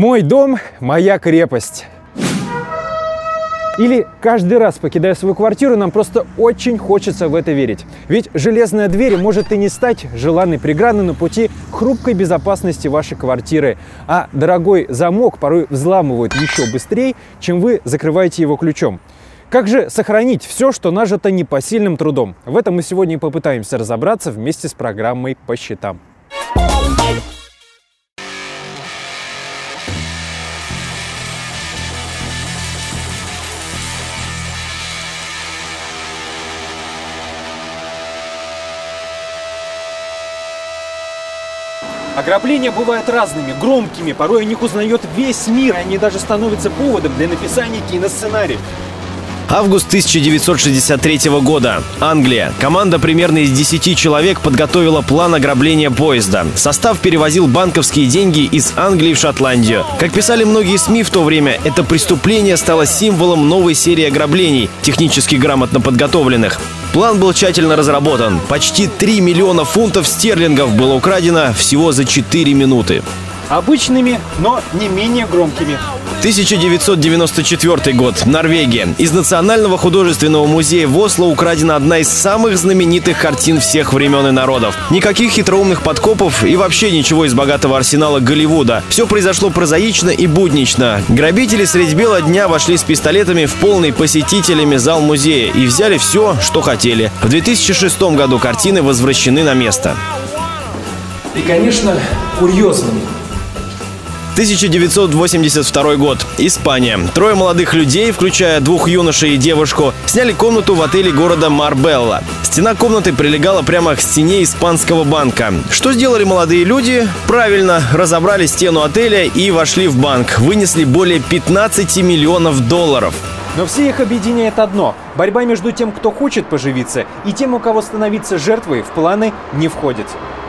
Мой дом – моя крепость. Или каждый раз, покидая свою квартиру, нам просто очень хочется в это верить. Ведь железная дверь может и не стать желанной преградой на пути к хрупкой безопасности вашей квартиры. А дорогой замок порой взламывают еще быстрее, чем вы закрываете его ключом. Как же сохранить все, что нажито непосильным трудом? В этом мы сегодня и попытаемся разобраться вместе с программой «По счетам». Ограбления бывают разными, громкими, порой о них узнает весь мир, и они даже становятся поводом для написания киносценариев. Август 1963 года. Англия. Команда примерно из 10 человек подготовила план ограбления поезда. Состав перевозил банковские деньги из Англии в Шотландию. Как писали многие СМИ в то время, это преступление стало символом новой серии ограблений, технически грамотно подготовленных. План был тщательно разработан. Почти 3 миллиона фунтов стерлингов было украдено всего за 4 минуты. Обычными, но не менее громкими. 1994 год. Норвегия. Из Национального художественного музея в Осло украдена одна из самых знаменитых картин всех времен и народов. Никаких хитроумных подкопов и вообще ничего из богатого арсенала Голливуда. Все произошло прозаично и буднично. Грабители средь бела дня вошли с пистолетами в полный посетителями зал музея и взяли все, что хотели. В 2006 году картины возвращены на место. И, конечно, курьезными. 1982 год. Испания. Трое молодых людей, включая двух юношей и девушку, сняли комнату в отеле города Марбелла. Стена комнаты прилегала прямо к стене испанского банка. Что сделали молодые люди? Правильно, разобрали стену отеля и вошли в банк. Вынесли более 15 миллионов долларов. Но все их объединяет одно – борьба между тем, кто хочет поживиться, и тем, у кого становиться жертвой, в планы не входит.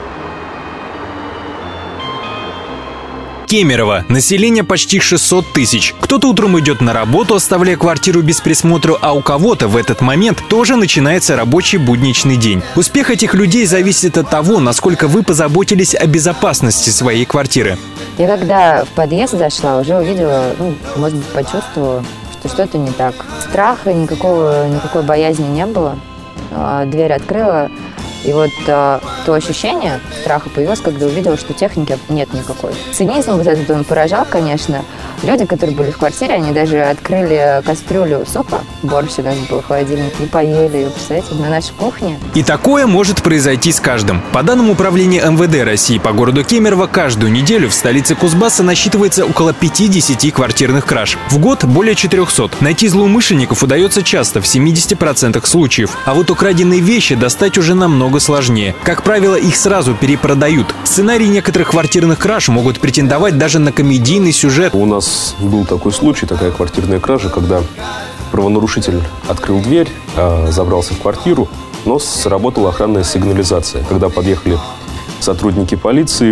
Кемерово. Население почти 600 тысяч. Кто-то утром идет на работу, оставляя квартиру без присмотра, а у кого-то в этот момент тоже начинается рабочий будничный день. Успех этих людей зависит от того, насколько вы позаботились о безопасности своей квартиры. Я когда в подъезд зашла, уже увидела, может быть, почувствовала, что что-то не так. Страха никакой боязни не было. Дверь открыла. И вот то ощущение страха появилось, когда увидела, что техники нет никакой. Цинизм вот этот он поражал, конечно. Люди, которые были в квартире, они даже открыли кастрюлю супа. Борщ у нас был в холодильнике, и поели ее, представляете, на нашей кухне. И такое может произойти с каждым. По данным Управления МВД России по городу Кемерово, каждую неделю в столице Кузбасса насчитывается около 50 квартирных краж. В год более 400. Найти злоумышленников удается часто, в 70% случаев. А вот украденные вещи достать уже намного сложнее. Как правило, их сразу перепродают. Сценарии некоторых квартирных краж могут претендовать даже на комедийный сюжет. У нас был такой случай, такая квартирная кража, когда правонарушитель открыл дверь, забрался в квартиру, но сработала охранная сигнализация. Когда подъехали сотрудники полиции,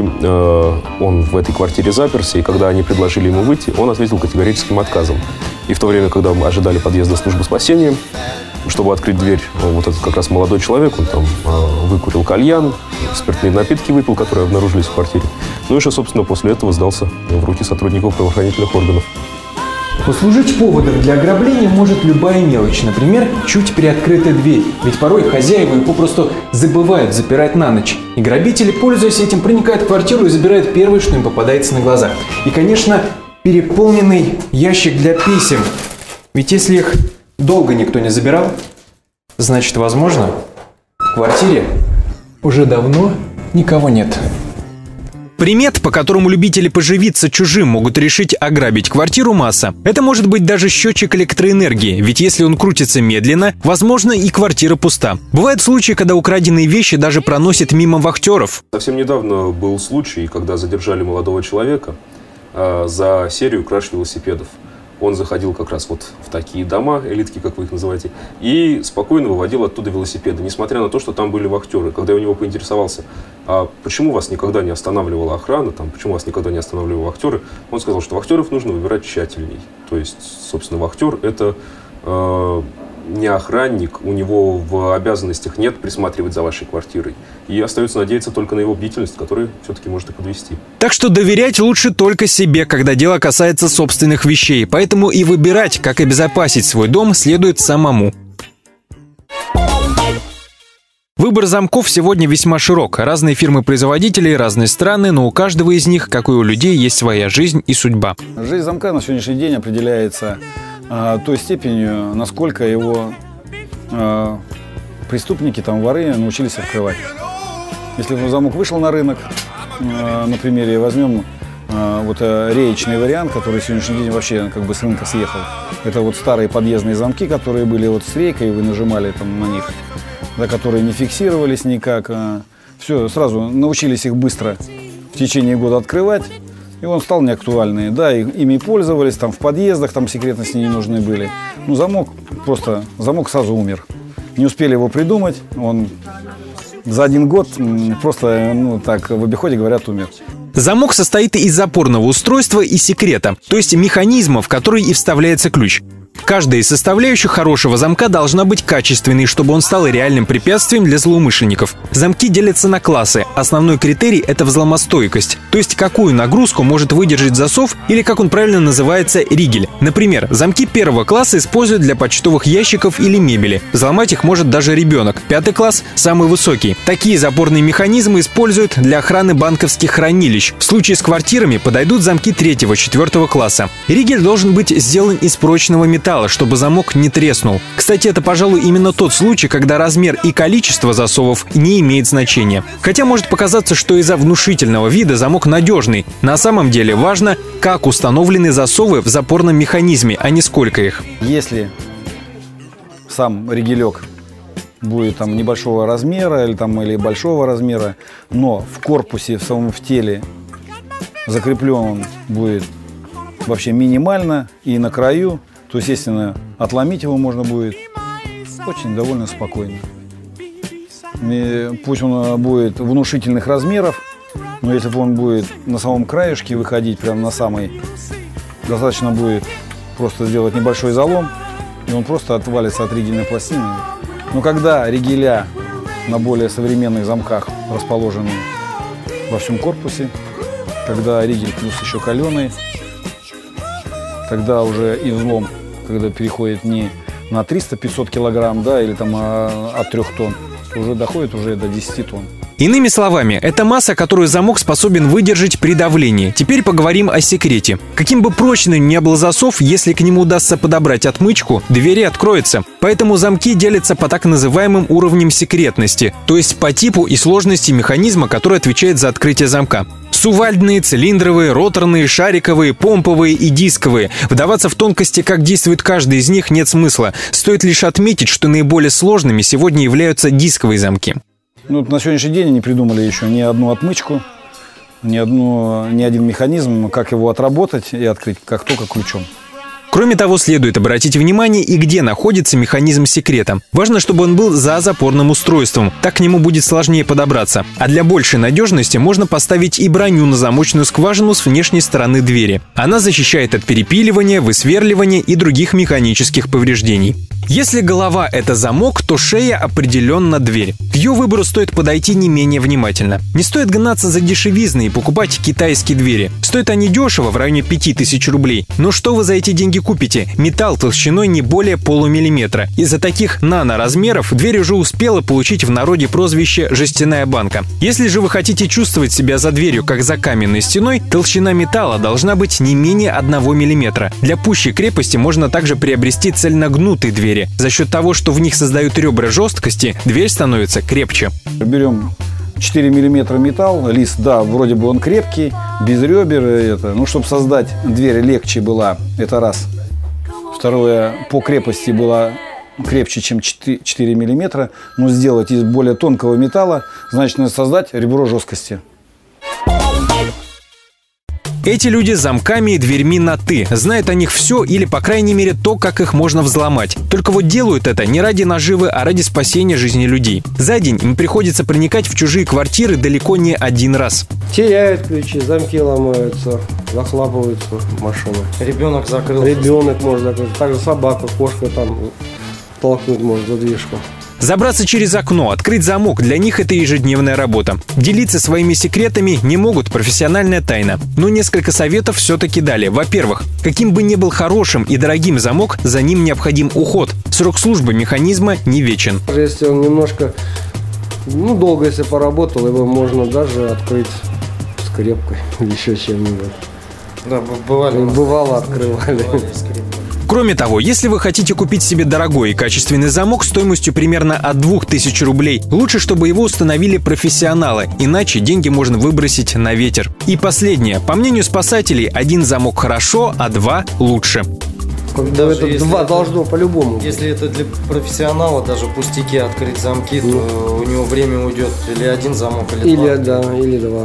он в этой квартире заперся, и когда они предложили ему выйти, он ответил категорическим отказом. И в то время, когда мы ожидали подъезда службы спасения, чтобы открыть дверь, вот этот как раз молодой человек, он там выкурил кальян, спиртные напитки выпил, которые обнаружились в квартире. Ну и что, собственно, после этого сдался в руки сотрудников правоохранительных органов. Послужить поводом для ограбления может любая мелочь, например, чуть приоткрытая дверь. Ведь порой хозяева его попросту забывают запирать на ночь. И грабители, пользуясь этим, проникают в квартиру и забирают первое, что им попадается на глаза. И, конечно, переполненный ящик для писем. Ведь если их долго никто не забирал, значит, возможно, в квартире уже давно никого нет. Примет, по которому любители поживиться чужим могут решить ограбить квартиру, масса. Это может быть даже счетчик электроэнергии, ведь если он крутится медленно, возможно, и квартира пуста. Бывают случаи, когда украденные вещи даже проносят мимо вахтеров. Совсем недавно был случай, когда задержали молодого человека за серию краж велосипедов. Он заходил как раз вот в такие дома, элитки, как вы их называете, и спокойно выводил оттуда велосипеды, несмотря на то, что там были вахтеры. Когда я у него поинтересовался, а почему вас никогда не останавливала охрана, почему вас никогда не останавливали вахтеры, он сказал, что вахтеров нужно выбирать тщательней. То есть, собственно, вахтер – это не охранник, у него в обязанностях нет присматривать за вашей квартирой. И остается надеяться только на его бдительность, которая все-таки может и подвести. Так что доверять лучше только себе, когда дело касается собственных вещей. Поэтому и выбирать, как обезопасить свой дом, следует самому. Выбор замков сегодня весьма широк. Разные фирмы-производители, разные страны, но у каждого из них, как и у людей, есть своя жизнь и судьба. Жизнь замка на сегодняшний день определяется той степенью, насколько его преступники, воры научились открывать. Если замок вышел на рынок, на примере возьмем реечный вариант, который в сегодняшний день вообще с рынка съехал. Это старые подъездные замки, которые были с рейкой, вы нажимали на них, которые не фиксировались никак. Все, сразу научились их быстро в течение года открывать, и он стал неактуальный. Да, ими пользовались, в подъездах, секретности не нужны были. Замок сразу умер. Не успели его придумать, он за 1 год просто, в обиходе говорят, умер. Замок состоит из запорного устройства и секрета, то есть механизма, в который и вставляется ключ. Каждая из составляющих хорошего замка должна быть качественной, чтобы он стал реальным препятствием для злоумышленников. Замки делятся на классы. Основной критерий – это взломостойкость, то есть какую нагрузку может выдержать засов или, как он правильно называется, ригель. Например, замки 1-го класса используют для почтовых ящиков или мебели. Взломать их может даже ребенок. 5-й класс – самый высокий. Такие запорные механизмы используют для охраны банковских хранилищ. В случае с квартирами подойдут замки 3-го, 4-го класса. Ригель должен быть сделан из прочного металла, чтобы замок не треснул. Кстати, это, пожалуй, именно тот случай, когда размер и количество засовов не имеет значения. Хотя может показаться, что из-за внушительного вида замок надежный. На самом деле важно, как установлены засовы в запорном механизме, а не сколько их. Если сам ригелек будет небольшого размера или большого размера, но в корпусе, в теле закреплен он будет вообще минимально и на краю, то, естественно, отломить его можно будет очень довольно спокойно. И пусть он будет внушительных размеров, но если он будет на самом краешке выходить, прямо на самый, достаточно будет просто сделать небольшой залом, и он просто отвалится от ригельной пластины. Но когда ригеля на более современных замках расположены во всем корпусе, когда ригель плюс еще каленый, тогда уже и взлом, когда переходит не на 300-500 килограмм, или от 3 тонн, то уже доходит уже до 10 тонн. Иными словами, это масса, которую замок способен выдержать при давлении. Теперь поговорим о секрете. Каким бы прочным ни был засов, если к нему удастся подобрать отмычку, двери откроются. Поэтому замки делятся по так называемым уровням секретности, то есть по типу и сложности механизма, который отвечает за открытие замка. Сувальдные, цилиндровые, роторные, шариковые, помповые и дисковые. Вдаваться в тонкости, как действует каждый из них, нет смысла. Стоит лишь отметить, что наиболее сложными сегодня являются дисковые замки. На сегодняшний день не придумали еще ни одну отмычку, ни один механизм, как его отработать и открыть, как только ключом. Кроме того, следует обратить внимание и где находится механизм секрета. Важно, чтобы он был за запорным устройством, так к нему будет сложнее подобраться. А для большей надежности можно поставить и броню на замочную скважину с внешней стороны двери. Она защищает от перепиливания, высверливания и других механических повреждений. Если голова – это замок, то шея определенно дверь. К ее выбору стоит подойти не менее внимательно. Не стоит гнаться за дешевизной и покупать китайские двери. Стоят они дешево, в районе 5000 рублей. Но что вы за эти деньги купите? Металл толщиной не более полумиллиметра. Из-за таких наноразмеров дверь уже успела получить в народе прозвище «жестяная банка». Если же вы хотите чувствовать себя за дверью, как за каменной стеной, толщина металла должна быть не менее 1 миллиметра. Для пущей крепости можно также приобрести цельногнутые двери. За счет того, что в них создают ребра жесткости, дверь становится крепче. Берем 4 миллиметра металл, лист, да, вроде бы он крепкий, без ребер, чтобы создать дверь легче была, это раз. Второе, по крепости была крепче, чем 4 миллиметра, но сделать из более тонкого металла, значит, надо создать ребро жесткости. Эти люди с замками и дверьми на «ты». Знают о них все или, по крайней мере, то, как их можно взломать. Только вот делают это не ради наживы, а ради спасения жизни людей. За день им приходится проникать в чужие квартиры далеко не один раз. Теряют ключи, замки ломаются, захлапываются машины. Ребенок закрыл. Ребенок может закрыть. Также собака, кошка толкнуть может задвижку. Забраться через окно, открыть замок – для них это ежедневная работа. Делиться своими секретами не могут, профессиональная тайна. Но несколько советов все-таки дали. Во-первых, каким бы ни был хорошим и дорогим замок, за ним необходим уход. Срок службы механизма не вечен. Если он немножко, долго если поработал, его можно даже открыть скрепкой или еще чем-нибудь. Да, бывало открывали. Кроме того, если вы хотите купить себе дорогой и качественный замок стоимостью примерно от 2000 рублей, лучше, чтобы его установили профессионалы, иначе деньги можно выбросить на ветер. И последнее. По мнению спасателей, один замок хорошо, а два лучше. Это два должно по-любому. Если это для профессионала, даже пустяки открыть замки, то у него время уйдет или один замок, или два. Или два.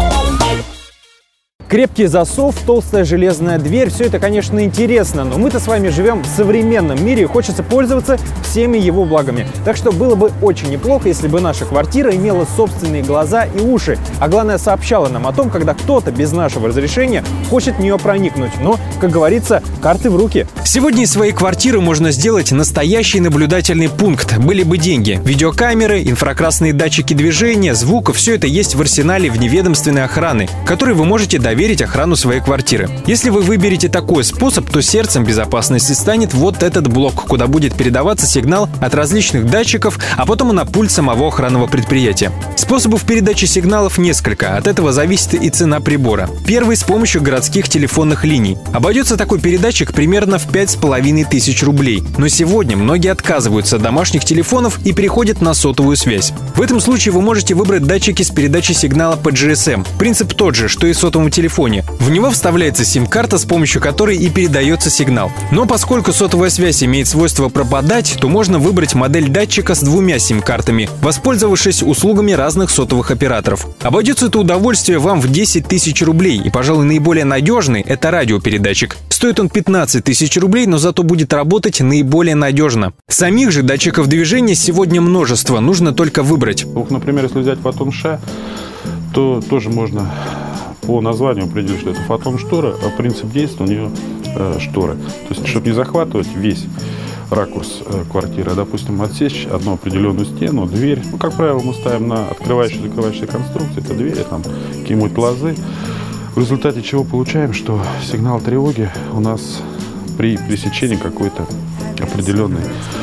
Крепкий засов, толстая железная дверь – все это, конечно, интересно, но мы-то с вами живем в современном мире и хочется пользоваться всеми его благами. Так что было бы очень неплохо, если бы наша квартира имела собственные глаза и уши, а главное, сообщала нам о том, когда кто-то без нашего разрешения хочет в нее проникнуть. Но, как говорится, карты в руки. Сегодня из своей квартиры можно сделать настоящий наблюдательный пункт. Были бы деньги. Видеокамеры, инфракрасные датчики движения, звука – все это есть в арсенале вневедомственной охраны, которой вы можете доверить охрану своей квартиры. Если вы выберете такой способ, то сердцем безопасности станет вот этот блок, куда будет передаваться сигнал от различных датчиков, а потом на пульт самого охранного предприятия. Способов передачи сигналов несколько, от этого зависит и цена прибора. Первый – с помощью городских телефонных линий. Обойдется такой передатчик примерно в 5500 рублей. Но сегодня многие отказываются от домашних телефонов и переходят на сотовую связь. В этом случае вы можете выбрать датчики с передачей сигнала по GSM. Принцип тот же, что и сотовому телефону. В него вставляется сим-карта, с помощью которой и передается сигнал. Но поскольку сотовая связь имеет свойство пропадать, то можно выбрать модель датчика с двумя сим-картами, воспользовавшись услугами разных сотовых операторов. Обойдется это удовольствие вам в 10 тысяч рублей, и, пожалуй, наиболее надежный – это радиопередатчик. Стоит он 15 тысяч рублей, но зато будет работать наиболее надежно. Самих же датчиков движения сегодня множество, нужно только выбрать. Например, если взять Photon Sh, то тоже можно по названию определить, что это фотон-штора, а принцип действия у нее шторы. То есть, чтобы не захватывать весь ракурс квартиры, а, допустим, отсечь одну определенную стену, дверь. Как правило, мы ставим на открывающие и закрывающие конструкции, это двери, там какие-нибудь лозы. В результате чего получаем, что сигнал тревоги у нас при пересечении какой-то определенного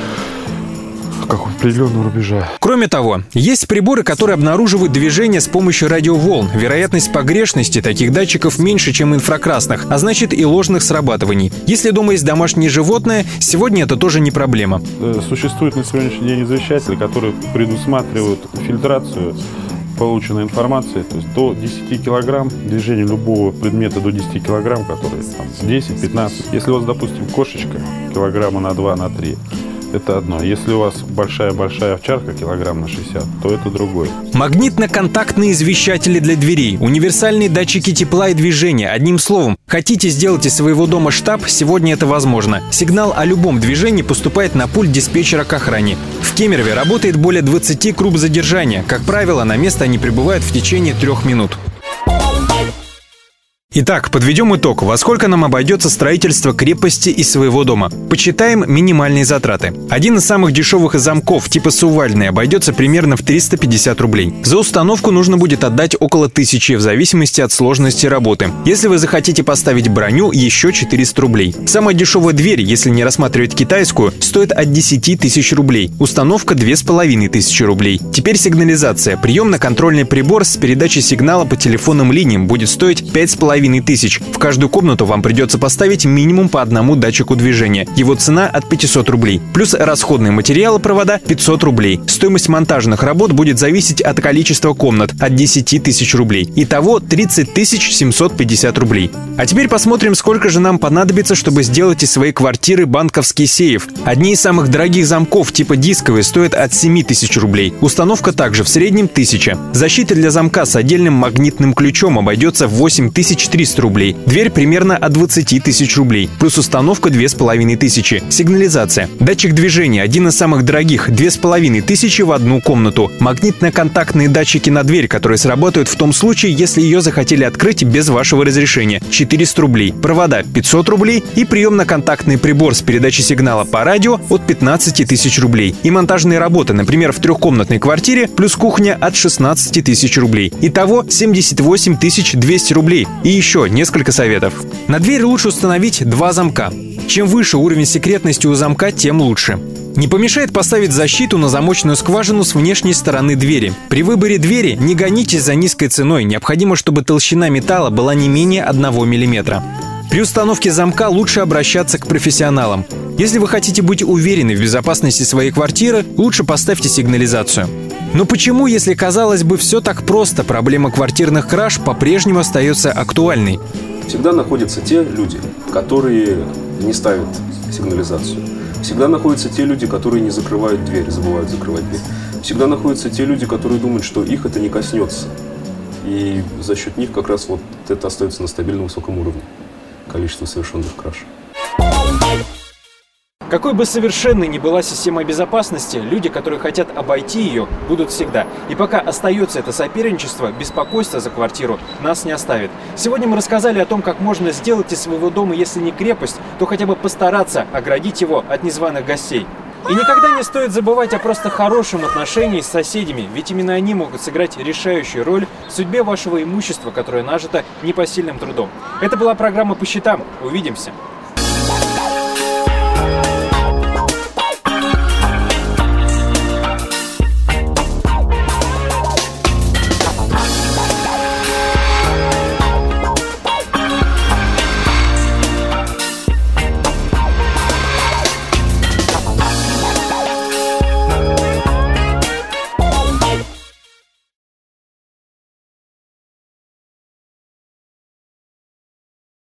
рубежа. Кроме того, есть приборы, которые обнаруживают движение с помощью радиоволн. Вероятность погрешности таких датчиков меньше, чем инфракрасных, а значит и ложных срабатываний. Если дома есть домашнее животное, сегодня это тоже не проблема. Существуют на сегодняшний день извещатели, которые предусматривают фильтрацию полученной информации, то есть до 10 килограмм, движение любого предмета до 10 килограмм, которые 10-15. Если у вас, допустим, кошечка килограмма на 2, на 3, это одно. Если у вас большая-большая овчарка, килограмм на 60, то это другое. Магнитно-контактные извещатели для дверей, универсальные датчики тепла и движения. Одним словом, хотите сделать из своего дома штаб, сегодня это возможно. Сигнал о любом движении поступает на пульт диспетчера к охране. В Кемерове работает более 20 групп задержания. Как правило, на место они прибывают в течение 3 минут. Итак, подведем итог. Во сколько нам обойдется строительство крепости из своего дома? Почитаем минимальные затраты. Один из самых дешевых замков типа сувальный обойдется примерно в 350 рублей. За установку нужно будет отдать около 1000 в зависимости от сложности работы. Если вы захотите поставить броню, еще 400 рублей. Самая дешевая дверь, если не рассматривать китайскую, стоит от 10 тысяч рублей. Установка 2500 рублей. Теперь сигнализация. Приемно-контрольный прибор с передачей сигнала по телефонным линиям будет стоить 5500. В каждую комнату вам придется поставить минимум по одному датчику движения. Его цена от 500 рублей. Плюс расходные материалы провода 500 рублей. Стоимость монтажных работ будет зависеть от количества комнат, от 10 тысяч рублей. Итого 30 750 рублей. А теперь посмотрим, сколько же нам понадобится, чтобы сделать из своей квартиры банковский сейф. Одни из самых дорогих замков типа дисковые стоят от 7000 рублей. Установка также в среднем 1000. Защита для замка с отдельным магнитным ключом обойдется в 8300 1300 рублей. Дверь примерно от 20 тысяч рублей. Плюс установка 2500. Сигнализация. Датчик движения – один из самых дорогих – 2500 в одну комнату. Магнитно-контактные датчики на дверь, которые сработают в том случае, если ее захотели открыть без вашего разрешения – 400 рублей. Провода – 500 рублей и приемно-контактный прибор с передачей сигнала по радио от 15 тысяч рублей. И монтажные работы, например, в трехкомнатной квартире, плюс кухня от 16 тысяч рублей. Итого 78 200 рублей. И еще несколько советов. На дверь лучше установить 2 замка. Чем выше уровень секретности у замка, тем лучше. Не помешает поставить защиту на замочную скважину с внешней стороны двери. При выборе двери не гонитесь за низкой ценой. Необходимо, чтобы толщина металла была не менее 1 мм. При установке замка лучше обращаться к профессионалам. Если вы хотите быть уверены в безопасности своей квартиры, лучше поставьте сигнализацию. Но почему, если, казалось бы, все так просто, проблема квартирных краж по-прежнему остается актуальной? Всегда находятся те люди, которые не ставят сигнализацию. Всегда находятся те люди, которые не закрывают дверь, забывают закрывать дверь. Всегда находятся те люди, которые думают, что их это не коснется. И за счет них как раз вот это остается на стабильно высоком уровне. Количество совершенных краж. Какой бы совершенной ни была система безопасности, люди, которые хотят обойти ее, будут всегда. И пока остается это соперничество, беспокойство за квартиру нас не оставит. Сегодня мы рассказали о том, как можно сделать из своего дома, если не крепость, то хотя бы постараться оградить его от незваных гостей. И никогда не стоит забывать о просто хорошем отношении с соседями, ведь именно они могут сыграть решающую роль в судьбе вашего имущества, которое нажито непосильным трудом. Это была программа «По счетам». Увидимся!